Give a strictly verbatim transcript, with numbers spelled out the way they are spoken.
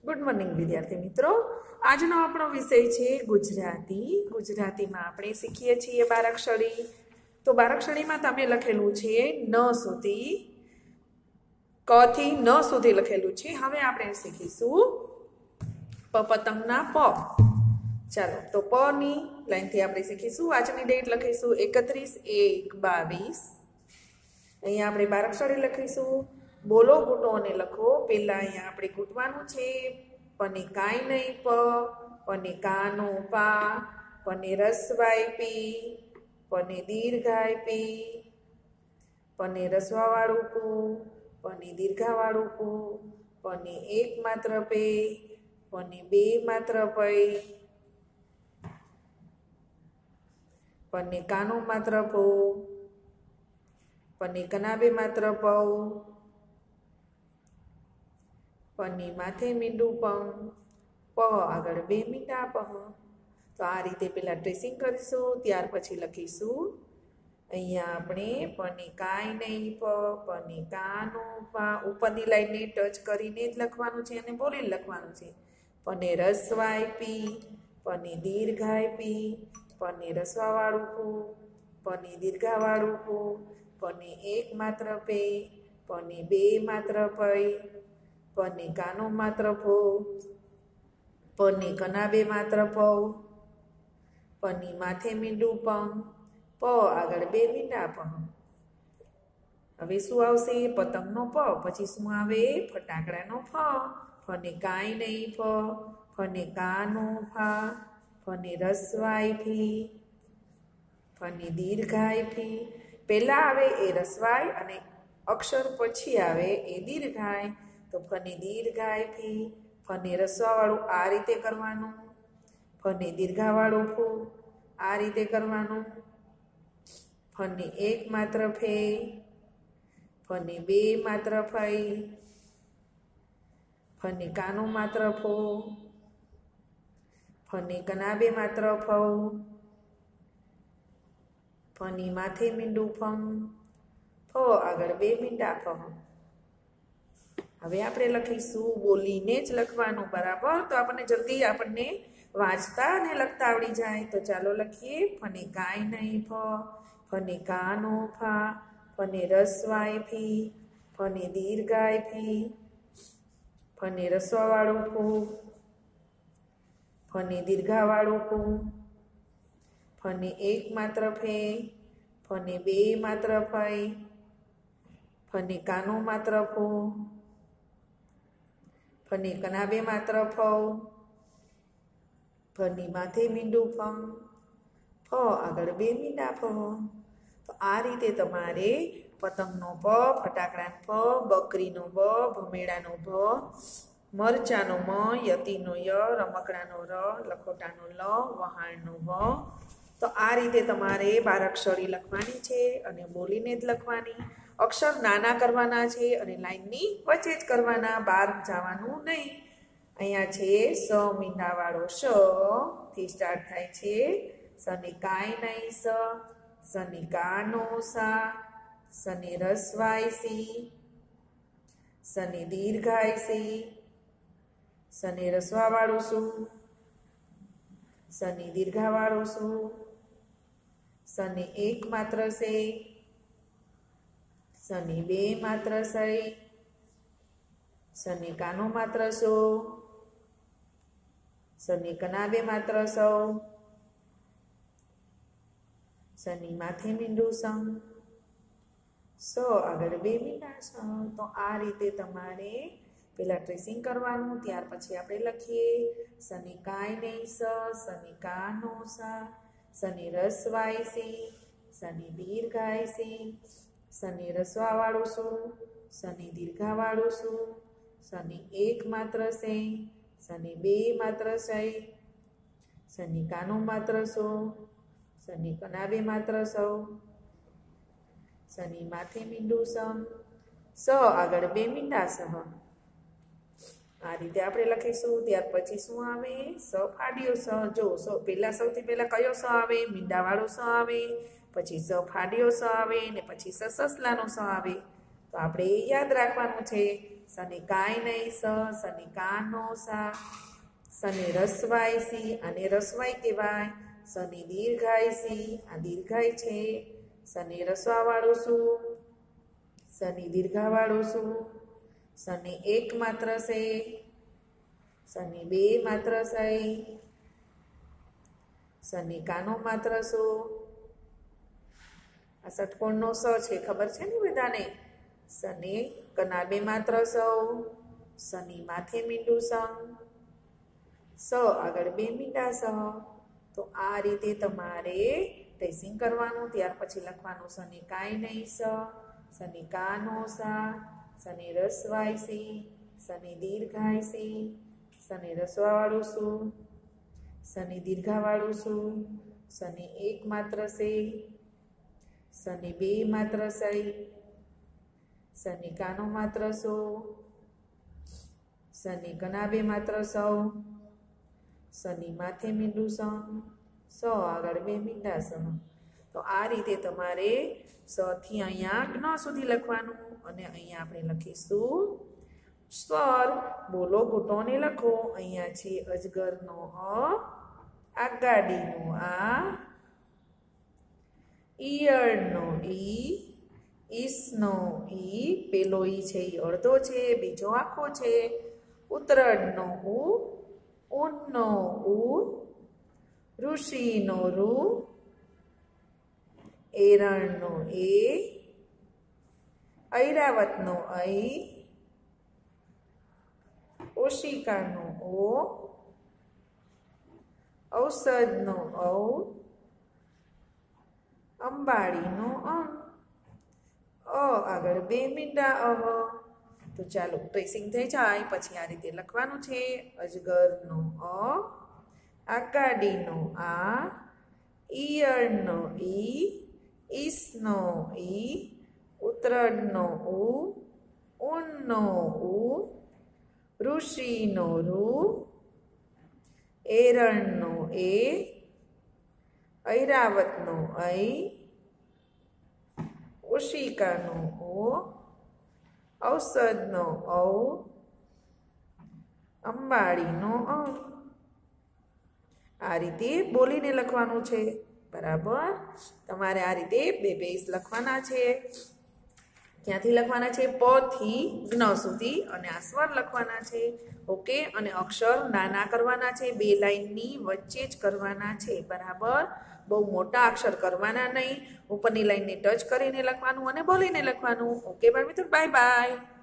Good morning વિદ્યાર્થી મિત્રો, આજનો આપણો વિષય છે ગુજરાતી. ગુજરાતીમાં આપણે શીખીએ છીએ બારાક્ષરી. તો બારાક્ષરીમાં તમે લખેલું છે ન સુધી, ક થી ન સુધી લખેલું છે. હવે આપણે શીખીશું પ પતંગના પ. ચાલો, તો પ ની લાઈનથી આપણે શીખીશું. આજની ડેટ લખીશું એકત્રીસ એક બાવીસ. અહીંયા આપણે બારાક્ષરી લખીશું. બોલો ઘૂંટો અને લખો. પહેલા અહીંયા આપણે ઘૂંટવાનું છે. પને કાંઈ નહીં પ, પને કાનો પા, પને રસવાય પી, પને દીર્ઘાય પી, પને રસવાવાળું પુ, પને દીર્ઘાવાળું પુ, પને એક માત્ર પે, પને બે માત્ર પૈ, પને કાનો માત્ર પો, પને કનાબે માત્ર પૌ, પની માથે મીંડું પંગ, પ આગળ બે મીંડા પહ. તો આ રીતે પહેલાં ટ્રેસિંગ કરીશું, ત્યાર પછી લખીશું. અહીંયા આપણે પને કાંઈ નહીં પ, પને કાનો પા, ઉપરની લાઈનને ટચ કરીને જ લખવાનું છે અને બોલીને લખવાનું છે. પને રસવાય પી, પને દીર્ઘાય પી, પને રસવાવાળું પુ, પને દીર્ઘાવાળું પુ, પને એક માત્ર પે, પને બે માત્ર પૈ, પને કાનો માત્ર પો, પને કનાબે માત્ર પૌ, પની માથે મીંડું પંગ, પ આગળ બે મીંડા પંગ. હવે શું આવશે? પતંગનો પ. પછી શું આવે? ફટાકડાનો ફ. ફને કાંઈ નહીં ફ, ફને કાનો ફા, ફને રસવાય ફી, ફને દીર્ઘાય ફી. પહેલાં આવે એ રસવાય અને અક્ષર પછી આવે એ દીર્ઘાય. તો ફને દીર્ઘાય ફી, ફને રસવાવાળું આ રીતે કરવાનું, ફને દીર્ઘાવાળું ફુ આ રીતે કરવાનું, ફને એક માત્ર ફે, ફને બે માત્ર ફઈ, ફને કાનો માત્ર ફો, ફને કનાબે માત્ર ફૌ, ફની માથે મીંડું ફંગ, ફ આગળ બે મીંડા ફહ. હવે આપણે લખીશું, બોલીને જ લખવાનું, બરાબર? તો આપણને જલ્દી આપણને વાંચતા અને લખતા આવડી જાય. તો ચાલો લખીએ. ફને કાંઈ નહીં ફ, ફને કાનો ફા, ફને રસવાય ફી, ફને દીર્ઘાય ફી, ફને રસવાવાળું ફુ, ફને દીર્ઘાવાળું ફુ, ફને એક માત્ર ફે, ફને બે માત્ર ફઈ, ફને કાનો માત્ર ફુ, ફને કનાબે માત્ર ફૌ, ફની માથે મીંડું ફંગ, ફ આગળ બે મીંડા ફહ. તો આ રીતે તમારે પતંગનો પ, ફટાકડાનો ફ, બકરીનો બ, ભમેડાનો ભ, મરચાનો મ, યતિનો ય, રમકડાનો ર, લખોટાનો લ, વહાણનો વ. તો આ રીતે તમારે બારાક્ષરી લખવાની છે અને બોલીને જ લખવાની. અક્ષર નાના કરવાના છે અને લાઈનની વચ્ચે જ કરવાના, બહાર જવાનું નહીં. અહીંયા છે સ મીંડાવાળો શ થી સ્ટાર્ટ થાય છે. સને કાંઈ નહીં સ, સને કાનો સા, સને રસવાય સી, સને દીર્ઘાય સી, સને રસવાવાળું શું, સને દીર્ઘાવાળું શું, સને એક માત્ર સે, સને બે માત્ર સઈ, સને કાનો માત્ર સો, સને કનાબે માત્ર સૌ, સની માથે મીંડું સં, સ આગળ બે મીંડા સ. તો આ રીતે તમારે પહેલાં ટ્રેસિંગ કરવાનું, ત્યાર પછી આપણે લખીએ. સને કાંઈ નહીં સ, સને કાનો સા, સને રસવાય સી, સને દીર્ઘાય સી, સને રસવાવાળું શું, સને દીર્ઘાવાળું શું, સને એક માત્ર સે, સને બે માત્ર સઈ, સને કાનો માત્ર સો, સને કનાબે માત્ર સૌ, સની માથે મીંડું સમ, સ આગળ બે મીંડા સહ. આ રીતે આપણે લખીશું. ત્યાર પછી શું આવે? સ ફાડ્યો સ. જો સ પહેલાં સૌથી પહેલાં કયો સ આવે? મીંડાવાળો સ આવે. પછી સ ફાડ્યો સ આવે ને પછી સ સસલાનો સ આવે. તો આપણે યાદ રાખવાનું છે. સને કાંઈ નહીં સ સને કાનો સા સને રસવાય સી આને રસવાય કહેવાય સને દીર્ઘાય સી આ દીર્ઘાય છે સને રસવાવાળું શું સને દીર્ઘાવાળું શું સને એક માત્ર સે સને બે માત્ર સઈ સને કાનો માત્ર શું આ ષટકોણનો સ છે ખબર છે ને બધાને સને કના બે માત્ર સૌ સની માથે મીંડું સંગ સ આગળ બે મીંડા સ તો આ રીતે તમારે ટ્રેસિંગ કરવાનું ત્યાર પછી લખવાનું સને કાંઈ નહીં સ સને કાનો સા સને રસવાય સી સને દીર્ઘાય સી સને રસવાવાળું શું સને દીર્ઘાવાળું શું સને એક માત્ર સે સને બે માત્ર સઈ સને કાનો માત્ર સો સને કના બે માત્ર સૌ સની માથે મીંડું સં સ આગળ બે મીંડા સહ તો આ રીતે તમારે સ થી અહીંયા જ્ઞ સુધી લખવાનું અને અહીંયા આપણે લખીશું સ્વર બોલો ઘૂંટોને લખો અહીંયા છે અજગરનો અ આગાડીનો આ ઈયળનો ઈ ઈસનો ઈ પેલો ઈ છે એ અડધો છે બીજો આખો છે ઉતરડનો ઉ ઊનનો ઉ ઋષિનો રૂ એરણનો એ ઐરાવતનો ઐ ઓશિકાનો ઓ ઔષધનો ઔ અંબાડીનો અ અ આગળ બે મીંડા અહ તો ચાલો ટ્રેસિંગ થઈ જાય પછી આ રીતે લખવાનું છે અજગરનો અ આગાડીનો આ ઈયળનો ઈ ઈસનો ઈ ઉતરડનો ઉ ઊનનો ઉ ઋષિનો રૂ એરણનો એ ઐરાવતનો ઐ ઓશિકાનો ઓ ઔષધનો ઔ અંબાડીનો અ આ રીતે બોલીને લખવાનું છે બરાબર તમારે આ રીતે બે પેજ લખવાના છે ક્યાંથી લખવાના છે પ થી જ્ઞ સુધી અને આ સ્વર લખવાના છે ઓકે અને અક્ષર નાના કરવાના છે બે લાઈનની વચ્ચે જ કરવાના છે બરાબર બહુ મોટા અક્ષર કરવાના નહીં ઉપરની લાઈનને ટચ કરીને લખવાનું અને બોલીને લખવાનું ઓકે બાળ મિત્રો બાય બાય